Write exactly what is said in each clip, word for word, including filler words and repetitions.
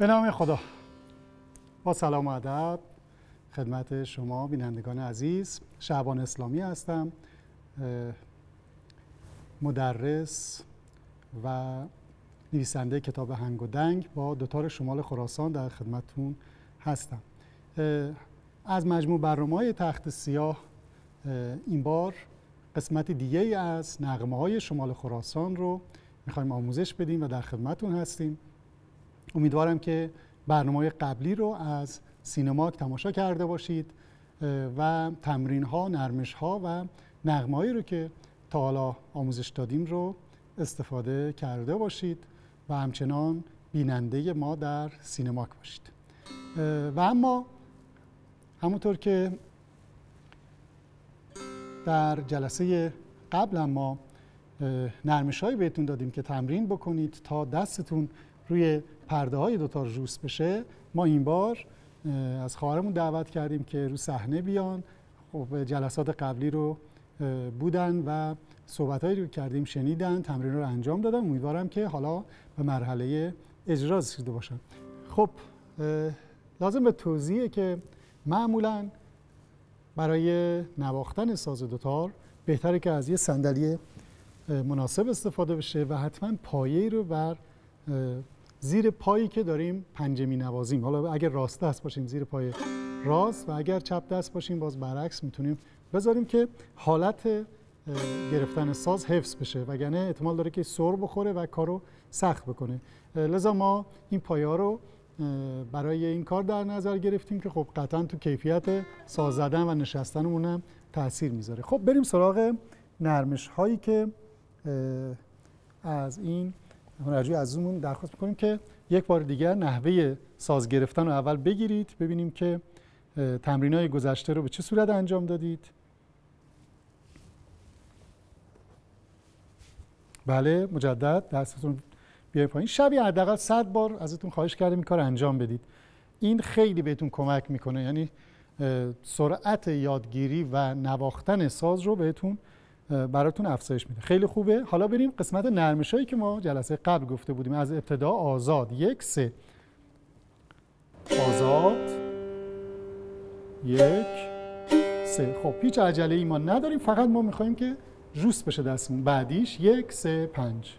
به نام خدا. با سلام و ادب خدمت شما بینندگان عزیز. شعبان اسلامی هستم، مدرس و نویسنده کتاب هنگ و دنگ با دوتار شمال خراسان در خدمتتون هستم. از مجموع برنامه‌های تخت سیاه این بار قسمت دیگه ای از نغمه‌های شمال خراسان رو میخوایم آموزش بدیم و در خدمتتون هستیم. امیدوارم که برنامه‌های قبلی رو از سینماک تماشا کرده باشید و تمرین‌ها، نرمش‌ها و نغمه‌هایی رو که تا حالا آموزش دادیم رو استفاده کرده باشید و همچنان بیننده ما در سینماک باشید. و اما همونطور که در جلسه قبل ما نرمش‌هایی بهتون دادیم که تمرین بکنید تا دستتون روی پرده های دوتار ژوس بشه، ما این بار از خواهرمون دعوت کردیم که رو صحنه بیان. خب جلسات قبلی رو بودن و صحبتایی رو کردیم، شنیدن، تمرین رو انجام دادن. امیدوارم که حالا به مرحله اجرا رسیده باشن. خب لازم به توضیحه که معمولاً برای نواختن ساز دوتار بهتره که از یه صندلی مناسب استفاده بشه و حتما پایه‌ای رو بر زیر پایی که داریم پنجه می نوازیم، حالا اگر راست دست باشیم زیر پای راست و اگر چپ دست باشیم باز برعکس میتونیم بذاریم که حالت گرفتن ساز حفظ بشه، وگرنه احتمال داره که سر بخوره و کارو سخت بکنه. لذا ما این پایه ها رو برای این کار در نظر گرفتیم که خب قطعا تو کیفیت ساز زدن و نشستنمون هم تاثیر میذاره. خب بریم سراغ نرمش هایی که از این هنرجوی عزیزمون درخواست میکنیم که یک بار دیگر نحوه ساز گرفتن رو اول بگیرید، ببینیم که تمرینای گذشته رو به چه صورت انجام دادید. بله، مجدد دستتون بیاید پایین. شبیه حداقل صد بار ازتون خواهش کردیم این کار انجام بدید. این خیلی بهتون کمک میکنه، یعنی سرعت یادگیری و نواختن ساز رو بهتون براتون افزایش میده. خیلی خوبه. حالا بریم قسمت نرمشایی که ما جلسه قبل گفته بودیم. از ابتدا آزاد، یک سه، آزاد یک سه. خب هیچ عجله ای ما نداریم، فقط ما میخوایم که ژوس بشه دستمون. بعدیش یک سه پنج.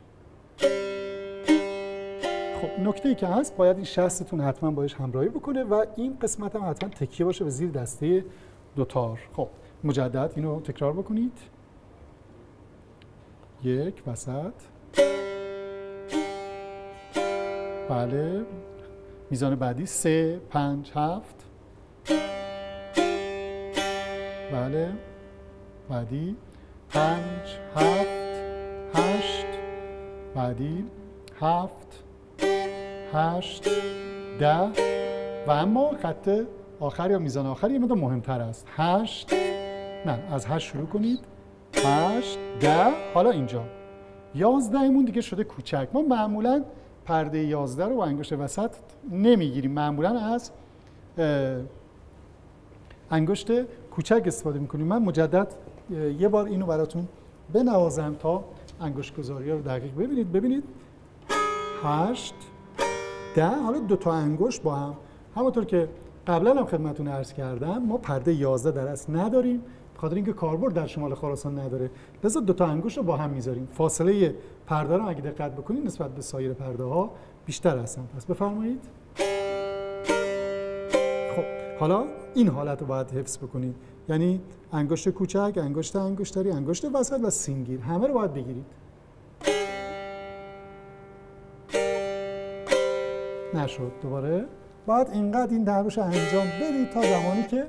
خب نکته ای که هست، باید این شستتون حتما باش همراهی بکنه و این قسمت هم حتما تکیه باشه به زیر دسته دوتار. خب مجدد اینو تکرار بکنید. یک وسط، بله، میزان بعدی سه پنج هفت، بله، بعدی پنج هفت هشت، بعدی هفت هشت ده و اما خط آخر یا میزان آخر یه مقدار مهمتر است. هشت، نه از هشت شروع کنید. هشت ده. حالا اینجا یازدهمون دیگه شده کوچک. ما معمولا پرده یازده رو با انگشت وسط نمیگیریم، معمولا از انگشت کوچک استفاده میکنیم. من مجدد یه بار اینو براتون بنوازم تا انگشت گذاری ها رو دقیق ببینید. ببینید هشت ده. حالا دو تا انگشت با هم، همونطور که قبلا هم خدمتتون عرض کردم، ما پرده یازده در اصل نداریم به خاطر اینکه کاربرد در شمال خراسان نداره. لذا دو تا انگشت رو با هم میذاریم. فاصله پرده رو اگه دقت بکنید نسبت به سایر پرده ها بیشتر هستن. پس بفرمایید. خب حالا این حالت رو باید حفظ بکنید، یعنی انگشت کوچک، انگشت انگشتری، انگشت وسط و سینگیر، همه رو باید بگیرید. نشد. دوباره باید اینقدر این دربش انجام بدید تا زمانی که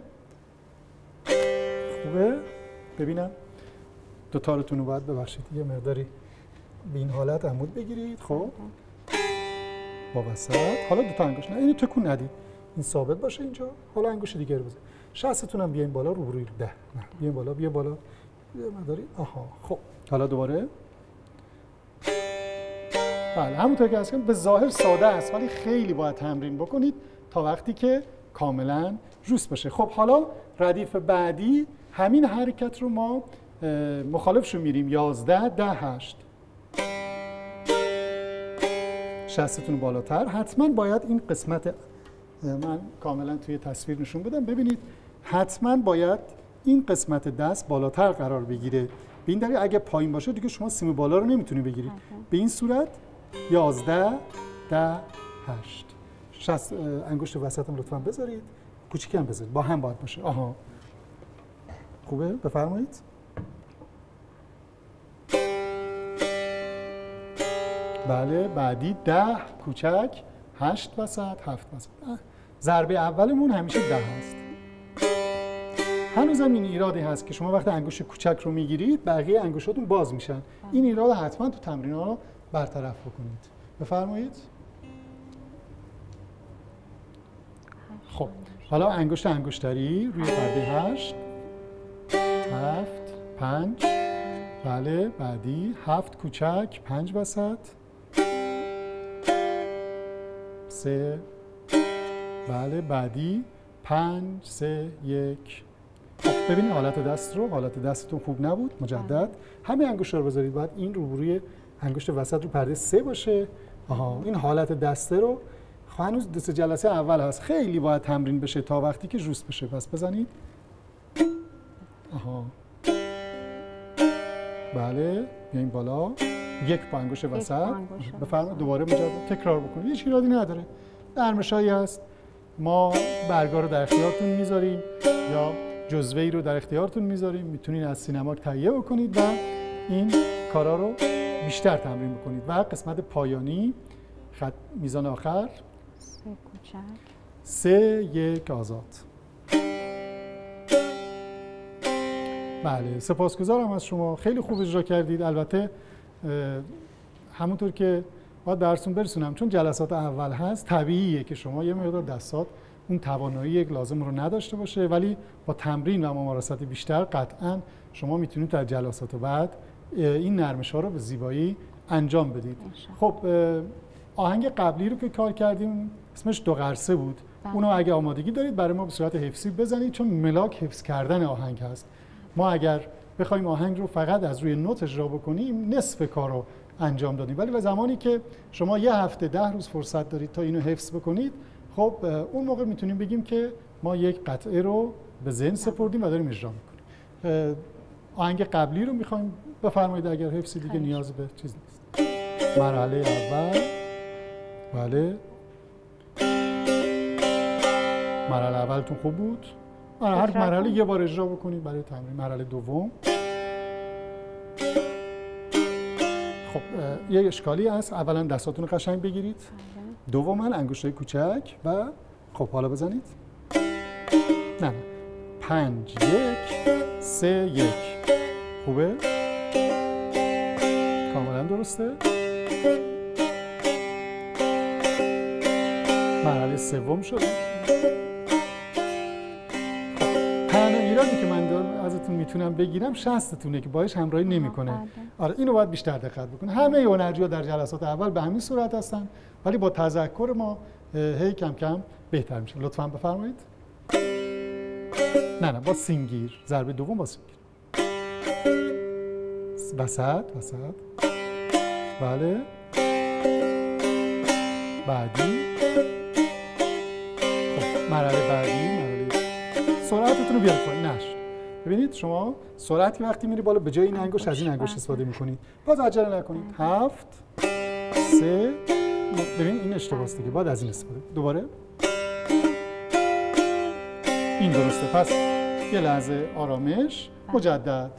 خوبه. ببینم دوتارتون رو باید ببخشید یه مقداری به این حالت عمود بگیرید. خب با وسط. حالا دو تا انگشت، نه اینو تکون ندید، این ثابت باشه اینجا. حالا انگشت دیگه رو بزنید. شستتون هم بیاین بالا، روبروی ده. نه بیاین بالا، بیا بالا، بیا مقداری. آها خب حالا دوباره. بله همونطور که هستم به ظاهر ساده است ولی خیلی باید تمرین بکنید تا وقتی که کاملا ژوس بشه. خب حالا ردیف بعدی همین حرکت رو ما مخالفشو میریم. یازده ده هشت. شستتون بالاتر. حتما باید این قسمت، من کاملا توی تصویر نشون بدم، ببینید حتما باید این قسمت دست بالاتر قرار بگیره. به این دلیل اگه پایین باشه دیگه شما سیم بالا رو نمیتونید بگیرید. به این صورت یازده، ده، هشت. شست انگشت وسطم لطفا بذارید، کوچیکی هم بذارید، با هم باید باشه. آها خوبه؟ بفرمایید. بله بعدی ده کوچک، هشت وسط، هفت وسط. ضربه اولمون همیشه ده هست. هنوزم این ایرادی هست که شما وقتی انگشت کوچک رو میگیرید بقیه انگشتاتون باز میشن. این ایراد حتما تو تمرین‌ها رو برطرف بکنید. بفرمایید. خب حالا انگشت انگشتری روی پرده هشت، هفت، پنج. بله بعدی هفت کوچک، پنج وسط، سه. بله بعدی پنج، سه، یک. خب ببینید حالت دست رو، حالت دستتون خوب نبود. مجدد همه انگشت‌ها رو بذارید، باید این روبروی انگشت وسط رو پرده سه باشه. آها این حالت دسته رو هنوز دو سه جلسه اول هست، خیلی باید تمرین بشه تا وقتی که ژوست بشه. پس بزنید. آها بله بیاین بالا، یک با انگشت وسط. بفرمایید دوباره مجدد تکرار بکنید، هیچ ایرادی نداره. نرمشایی هست، ما برگا رو در اختیارتون میذاریم یا جزوه‌ای رو در اختیارتون میذاریم، میتونید از سینماک تهیه بکنید و این کارا رو بیشتر تمرین بکنید. و قسمت پایانی خط میزان آخر سه کوچک، سه، یک، آزاد. بله سپاسگزارم از شما، خیلی خوب اجرا کردید. البته همونطور که باید درستون برسونم چون جلسات اول هست، طبیعیه که شما یه مقدار دستات اون توانایی لازم رو نداشته باشه، ولی با تمرین و ممارست بیشتر قطعاً شما میتونید در جلسات بعد این نرمش ها رو به زیبایی انجام بدید. خب آهنگ قبلی رو که کار کردیم اسمش دو قرصه بود. بله. اونو اگه آمادگی دارید برای ما به صورت حفظی بزنید، چون ملاک حفظ کردن آهنگ هست. ما اگر بخوایم آهنگ رو فقط از روی نوت اجرا بکنیم نصف کار رو انجام دادیم، ولی و زمانی که شما یه هفته ده روز فرصت دارید تا اینو حفظ بکنید، خب اون موقع میتونیم بگیم که ما یک قطعه رو به ذهن سپردیم و داریم اجرا میکنیم. آهنگ قبلی رو میخوایم بفرمایید اگر حفظی دیگه نیاز به چیز نیست. مرحله اول. بله مرحله اولتون خوب بود. هر مرحله یه بار اجرا بکنید برای تمرین. مرحله دوم. خب یه اشکالی هست، اولا دستاتون رو قشنگ بگیرید، دوما انگشتای کوچک و خب حالا بزنید. نه نه پنج، یک، سه، یک. خوبه؟ کاملا درسته. مرحله سوم شد. تنها ایرادی که من دارم ازتون میتونم بگیرم شستتونه که باهاش همراهی نمیکنه. آره اینو باید بیشتر دقت بکنه. همه هنرجوها در جلسات اول به همین صورت هستن، ولی با تذکر ما هی کم کم بهتر میشه. لطفاً بفرمایید. نه نه با سینگیر، ضربه دوم با سینگیر. وسط وسط. بله. بعدی. خب مرحله بعدی، مرحله سرعتتون رو بیارید پایین. نش. ببینید شما سرعتی وقتی میری بالا به جای این انگشت از این انگشت استفاده میکنید. باز عجله نکنید. هفت، سه. ببین این اشتباهه دیگه، باید از این استفاده. دوباره. این درسته. پس یه لحظه آرامش. مجدد.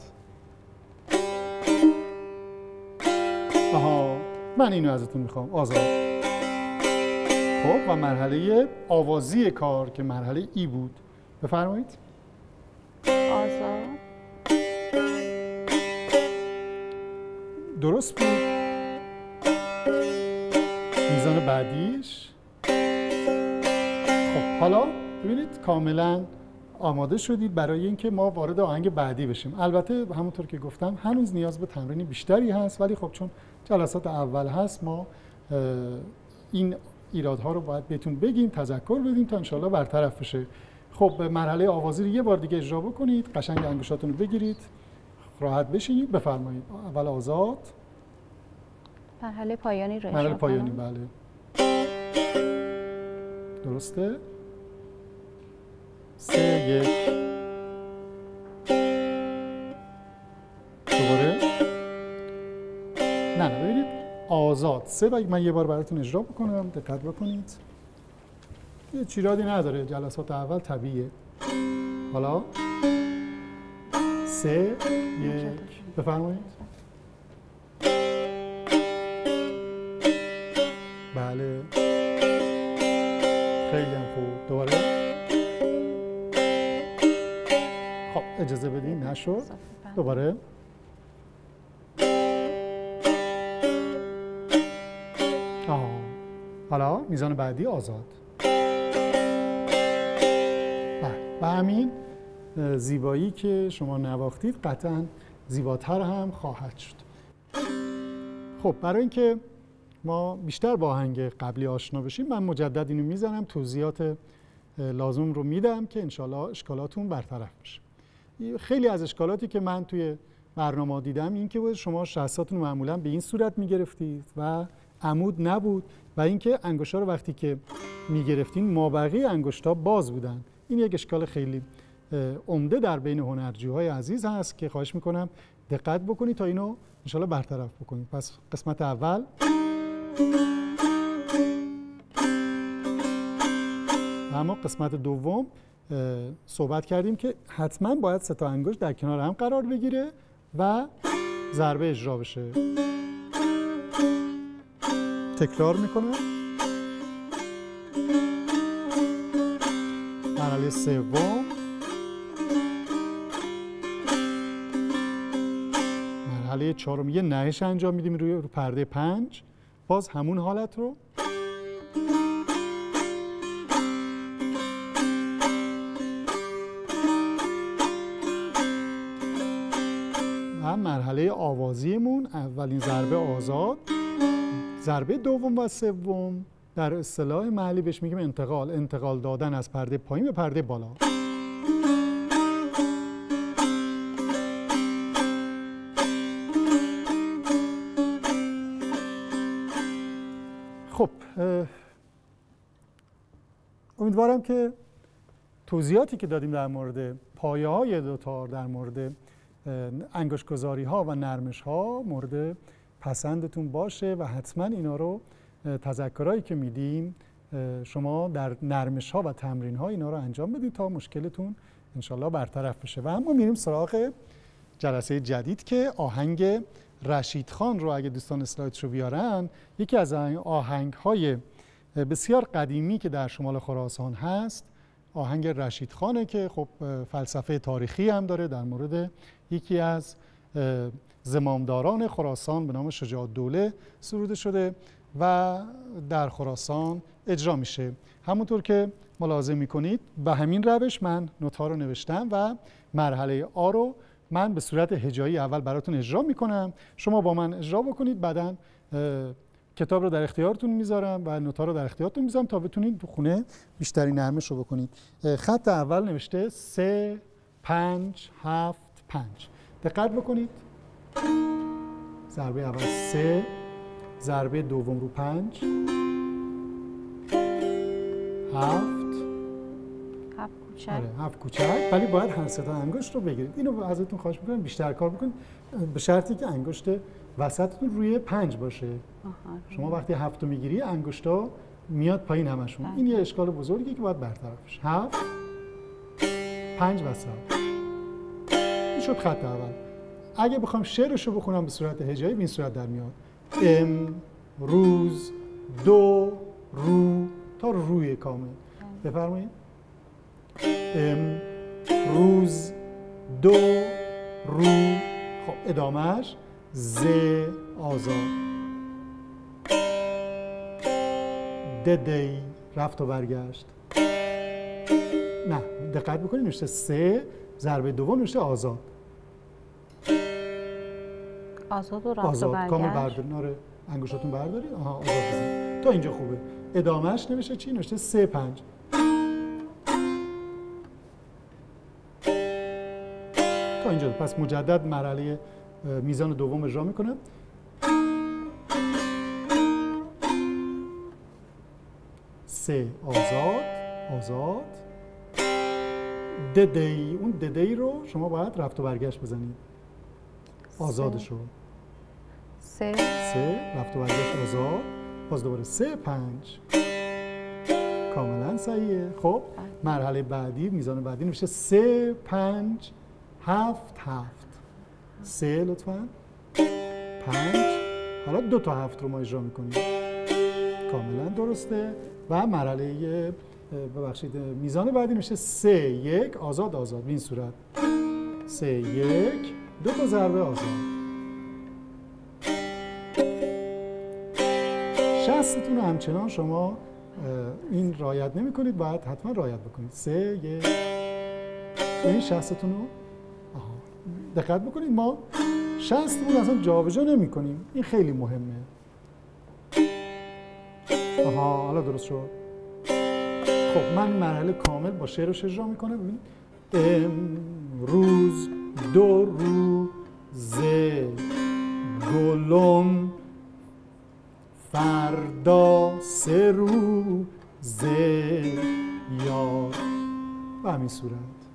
آها من اینو ازتون میخوام. آزاد. خب و مرحله آوازی کار که مرحله ای بود. بفرمایید. آزاد. درست بود. میزان بعدیش. خب حالا ببینید کاملا آماده شدید برای اینکه ما وارد آهنگ بعدی بشیم. البته همونطور که گفتم هنوز نیاز به تمرین بیشتری هست، ولی خب چون جلسات اول هست ما این ایرادها رو باید بهتون بگیم، تذکر بدیم تا انشالله برطرف بشه. خب مرحله آوازی رو یه بار دیگه اجرا بکنید، قشنگ انگشتاتون رو بگیرید، راحت بشینید. بفرمایید. اول آزاد. مرحله پایانی رو مرحله پایانی. بله درسته؟ سه یک دوباره نه نه ببینید آزاد سه و من یه بار براتون اجرا بکنم، دقت بکنید. یه چیرادی نداره، جلسات اول طبیعیه. حالا سه یک بفرمایید. بله خیلی هم خوب. دوباره خب اجازه بدین نشد. دوباره آها. حالا میزان بعدی آزاد. بله و همین زیبایی که شما نواختید قطعا زیباتر هم خواهد شد. خب برای اینکه ما بیشتر با آهنگ قبلی آشنا بشیم من مجدد اینو میزنم، توضیحات لازم رو میدم که انشالله اشکالاتون برطرف بشه. خیلی از اشکالاتی که من توی برنامه دیدم این که شما شستاتون رو معمولا به این صورت میگرفتید و عمود نبود و اینکه انگشتا رو وقتی که میگرفتین مابقی انگشتا باز بودن. این یک اشکال خیلی عمده در بین هنرجوهای عزیز هست که خواهش میکنم دقت بکنید تا اینو انشالله برطرف بکنید. پس قسمت اول اما قسمت دوم صحبت کردیم که حتما باید سه تا انگشت در کنار هم قرار بگیره و ضربه اجرا بشه. تکرار میکنم. مرحله سوم، مرحله چهارم یه نهش انجام میدیم روی رو پرده پنج، باز همون حالت رو. و مرحله آوازیمون اولین ضربه آزاد، ضربه دوم و سوم در اصطلاح محلی بهش میگیم انتقال، انتقال دادن از پرده پایین به پرده بالا. خب امیدوارم که توضیحاتی که دادیم در مورد پایه های دوتار، در مورد انگشت‌گذاری ها و نرمش ها مورد پسندتون باشه و حتما اینا رو تذکرهایی که میدیم شما در نرمش ها و تمرین ها اینا رو انجام بدید تا مشکلتون انشالله برطرف بشه. و اما میریم سراغ جلسه جدید که آهنگ رشید خان رو اگه دوستان اسلایدش رو بیارن، یکی از آهنگ های بسیار قدیمی که در شمال خراسان هست آهنگ رشید خانه که خب فلسفه تاریخی هم داره، در مورد یکی از زمامداران خراسان به نام شجاع الدوله سروده شده و در خراسان اجرا میشه. همونطور که ملاحظه میکنید به همین روش من نوت‌ها رو نوشتم و مرحله آ رو من به صورت هجایی اول براتون اجرا میکنم، شما با من اجرا بکنید، بعداً کتاب رو در اختیارتون میذارم و نوت‌ها رو در اختیارتون میذارم تا بتونید تو خونه بیشتری نرمش رو بکنید. خط اول نوشته سه پنج هفت پنج. دقت بکنید. ضربه اول سه، ضربه دوم رو پنج، هفت هفت کوچک. آره هفت کوچک، ولی باید هر سه تا انگشت رو بگیرید. اینو ازتون خواهش میکنم بیشتر کار بکنید به شرطی که انگشت وسطتون روی پنج باشه. آها. شما وقتی هفت رو میگیری انگشتا میاد پایین همشون. این یه اشکال بزرگی که باید برطرف بشه. هفت پنج وسط. این شد خط اول. اگه بخوام شعرش رو بخونم به صورت هجایی به این صورت در میاد. ام روز دو رو تا روی کامل. بفرمایید. ام روز دو رو. خب ادامهش ز آزاد. ددی رفت و برگشت. نه دقت بکنید نوشته سه، ضربه دوم نوشته آزاد. آزاد و رفت آزاد. و برگشت. کامل بردارید. آره انگشتاتون بردارید. آها آزاد بزنید. تا اینجا خوبه. ادامهش نوشته چی؟ نوشته سه پنج. تا اینجا. پس مجدد مرحله میزان دوم اجرا میکنم. سه آزاد آزاد ددی، اون ددی رو شما باید رفت و برگشت بزنید. آزادش رو سه سه رفت و برگشت آزاد، باز دوباره سه پنج. کاملا صحیحه. خب مرحله بعدی، میزان بعدی نمیشه سه پنج هفت هفت. سه لطفاً، پنج، حالا دو تا هفت رو ما اجرا میکنیم. کاملا درسته. و مرحله ببخشید میزان بعدی میشه سه یک آزاد آزاد. به این صورت سه یک دو تا ضربه آزاد. شستتون رو همچنان شما این رعایت نمی کنید، باید حتما رعایت بکنید. سه یک این شستتون رو آها دقت بکنید، ما شستمون اصلا جابجا نمی کنیم، این خیلی مهمه. آها حالا درست شد. خب من مرحله کامل با شعرش اجرا میکنم. ببینید امروز دو روزه گلم، فردا سه روزه یار. به همین صورت.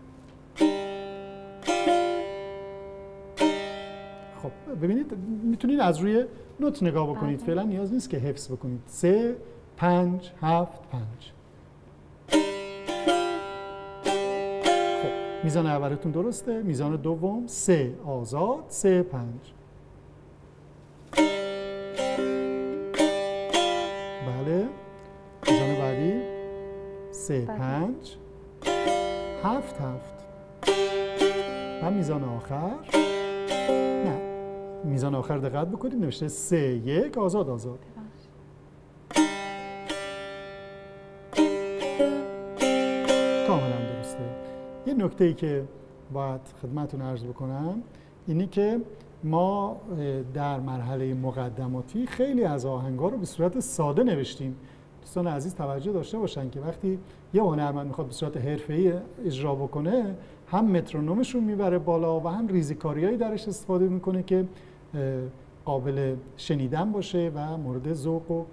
خب ببینید میتونید از روی نوت نگاه بکنید، فعلا نیاز نیست که حفظ بکنید. سه پنج هفت پنج. خب میزان اولتون درسته. میزان دوم سه آزاد سه پنج. بله. میزان بعدی سه پنج هفت هفت. و میزان آخر نه میزان آخر دقت بکنید نوشته سه یک آزاد آزاد. کاملا درسته. یه نکته ای که باید خدمتتون عرض بکنم اینی که ما در مرحله مقدماتی خیلی از آهنگا رو به صورت ساده نوشتیم. دوستان عزیز توجه داشته باشن که وقتی یه هنرمند میخواد به صورت حرفه‌ای اجرا بکنه، هم مترونومش رو میبره بالا و هم ریزیکاریایی درش استفاده میکنه که قابل شنیدن باشه و مورد ذوق و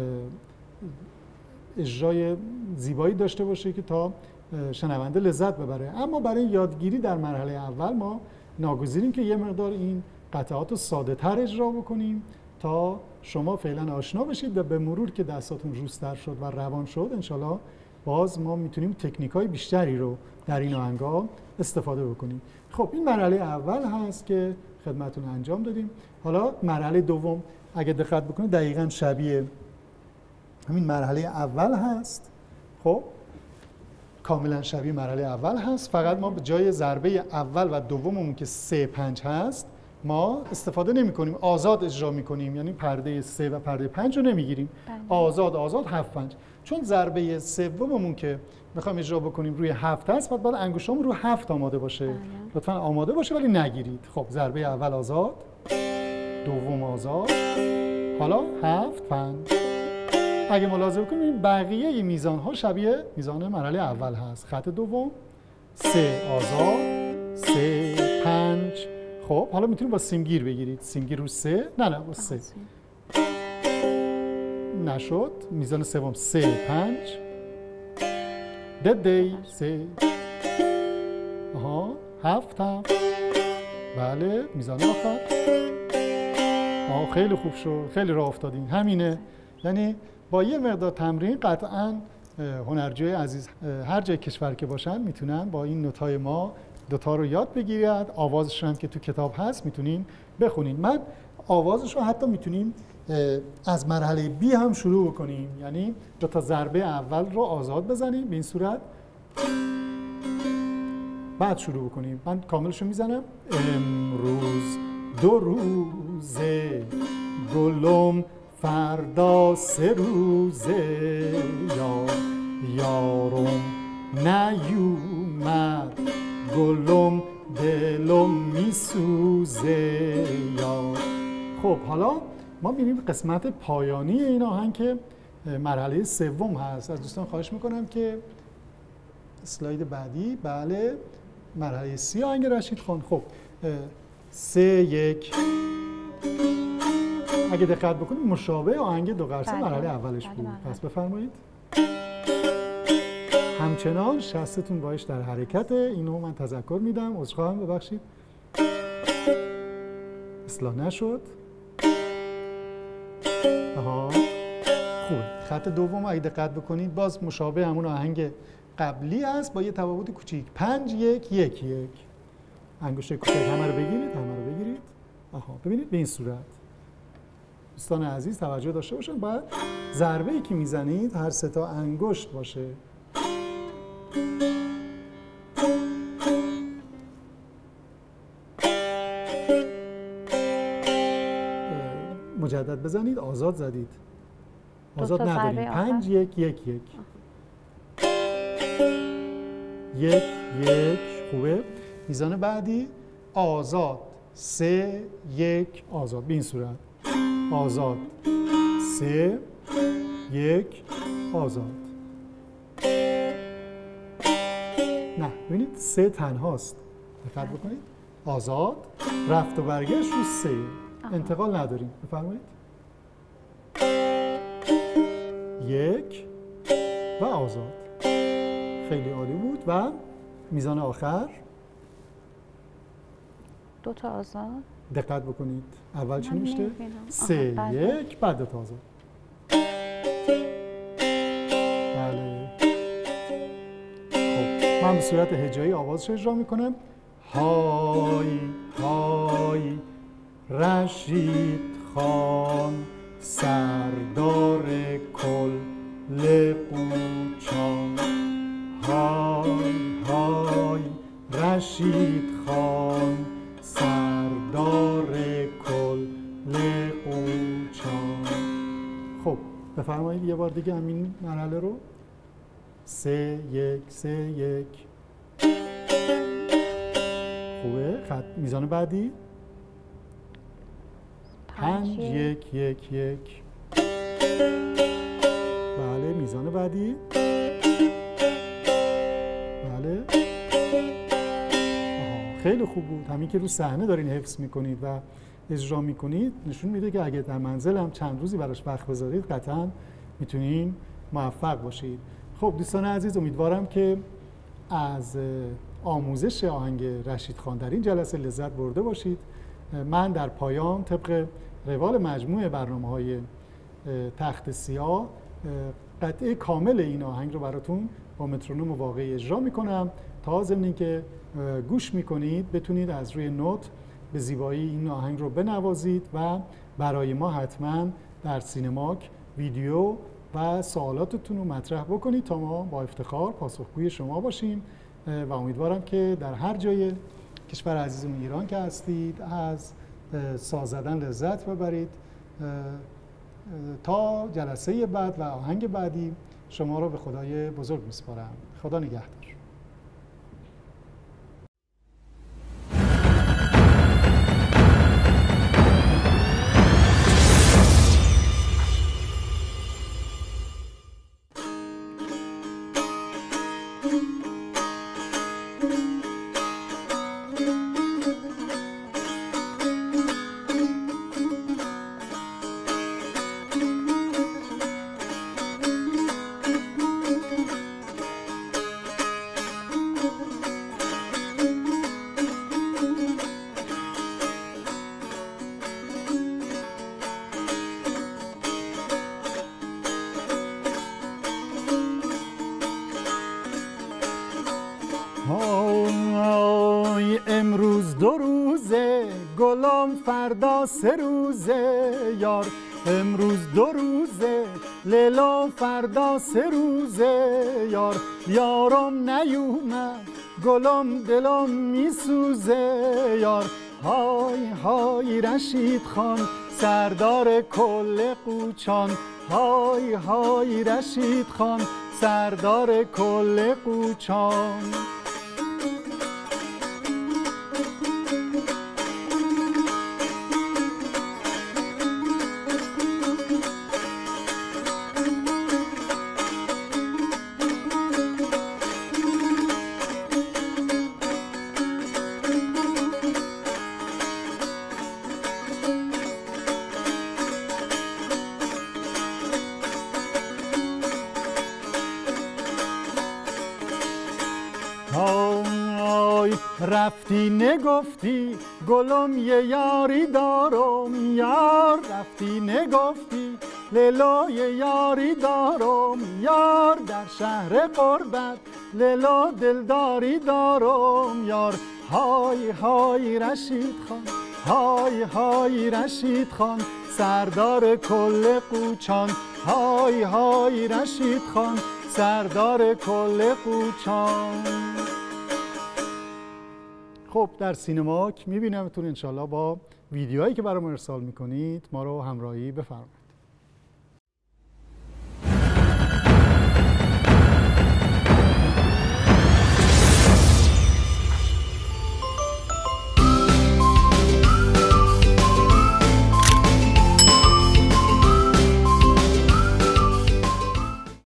اجرای زیبایی داشته باشه که تا شنونده لذت ببره. اما برای یادگیری در مرحله اول ما ناگزیریم که یه مقدار این قطعات رو ساده تر اجرا بکنیم تا شما فعلا آشنا بشید و به مرور که دستاتون روزتر شد و روان شد انشالله باز ما میتونیم تکنیک‌های بیشتری رو در این آهنگ‌ها استفاده بکنیم. خب این مرحله اول هست که خدمتتون انجام دادیم. حالا مرحله دوم اگه دقت بکنید دقیقاً شبیه همین مرحله اول هست. خب کاملا شبیه مرحله اول هست، فقط ما به جای ضربه اول و دوممون که سه پنج هست ما استفاده نمی کنیم، آزاد اجرا می کنیم، یعنی پرده سه و پرده پنج رو نمی گیریم. آزاد آزاد هفت پنج. چون ضربه سوممون که میخوایم اجرا بکنیم روی هفت هست، بعد باید انگشتامون رو هفت آماده باشه. لطفاً آماده باشه ولی نگیرید. خب ضربه اول آزاد، دوم آزاد، حالا هفت پنج. اگه ملاحظه بکنید بقیه میزان ها شبیه میزان مرحله اول هست. خط دوم سه آزاد سه پنج. خب حالا میتونید با سیمگیر بگیرید. سیمگیر رو سه، نه نه با سه نشد. میزان سوم سه پنج ددی سه آها هفت هفت. بله میزان آخر. آه خیلی خوب شد، خیلی راه افتادین. همینه. یعنی با یه مقدار تمرین قطعاً هنرجوی عزیز هر جای کشور که باشن میتونن با این نوت‌های ما دوتا رو یاد بگیرید. آوازش هم که تو کتاب هست میتونین بخونین. من آوازش رو حتی میتونیم از مرحله بی هم شروع بکنیم، یعنی دو تا ضربه اول رو آزاد بزنیم به این صورت، بعد شروع بکنیم. من کاملش رو میزنم. امروز دو روزه گلم، فردا سه روزه یار یارم نیومد، گلم دلم میسوزه یار. خب حالا ما میریم قسمت پایانی این آهنگ که مرحله سوم هست. از دوستان خواهش میکنم که اسلاید بعدی. بله مرحله سی آهنگ رشید خان. خب سه یک اگه دقت بکنید مشابه آهنگ دو قرصه مرحله اولش بود. پس بفرمایید. همچنان شستتون باش در حرکته. اینو من تذکر میدم، عذرخواهم ببخشید اصلاح نشد. آها خوب. خط دوم اگه دقت بکنید باز مشابه همون آهنگ قبلی است با یه تفاوت کوچیک. پنج یک یک یک. انگشت کوچک همه رو بگیرید، همه رو بگیرید. آها ببینید به این صورت. دوستان عزیز توجه داشته باشن، باید ضربه ای که میزنید هر سه تا انگشت باشه. مجدد بزنید. آزاد زدید. آزاد نداریم. پنج یک یک یک. یک یک. خوبه. میزان بعدی آزاد. سه یک آزاد. به این صورت. آزاد. سه یک آزاد. نه ببینید سه تنهاست. دقت بکنید. آزاد رفت و برگشت رو سه. انتقال نداریم. بفرمایید. یک و آزاد. خیلی عالی بود. و میزان آخر دو تا آزاد. دقت بکنید. اول چی نوشته؟ سه یک بعد دو تا آزاد. بله. خب من به صورت هجایی آوازش اجرا میکنم. های های رشید خان سردار کل قوچان. های های رشید خان سردار کل قوچان. خب بفرمایید یه بار دیگه همین مرحله رو. سه یک سه یک. خوبه. خط میزان بعدی پنج یک یک یک. بله میزان بعدی. بله. آها خیلی خوب بود. همین که رو صحنه دارین حفظ میکنید و اجرا میکنید نشون میده که اگه در منزل هم چند روزی براش وقت بذارید قطعا میتونین موفق باشید. خب دوستان عزیز امیدوارم که از آموزش آهنگ رشید خان در این جلسه لذت برده باشید. من در پایان طبق روال مجموعه برنامه‌های تخت سیاه قطعه کامل این آهنگ رو براتون با مترونوم واقعی اجرا میکنم تا ضمن اینکه گوش میکنید بتونید از روی نوت به زیبایی این آهنگ رو بنوازید و برای ما حتما در سینماک ویدیو و سوالاتتون رو مطرح بکنید تا ما با افتخار پاسخگوی شما باشیم و امیدوارم که در هر جای کشور عزیزمون ایران که هستید از ساز زدن لذت ببرید. تا جلسه بعد و آهنگ بعدی شما رو به خدای بزرگ میسپارم. خدا نگهدار. امروز دو روزه گلم فردا سه روزه یار. امروز دو روزه لیلام فردا سه روزه یار. یارم نیومد گلم دلم میسوزه یار. های های رشید خان سردار کل قوچان. های های رشید خان سردار کل قوچان. های رفتی نگفتی گلم یه یاری دارم، یار رفتی نگفتی لیلا یه یاری دارم، یار در شهر قربت لیلا دلداری دارم، یار های های رشید خان، های های رشید خان سردار کل قوچان، های های رشید خان سردار کل قوچان. خب در سینماک میبینمتون انشالله با ویدیوهایی که برام ارسال میکنید. ما رو همراهی بفرمایید.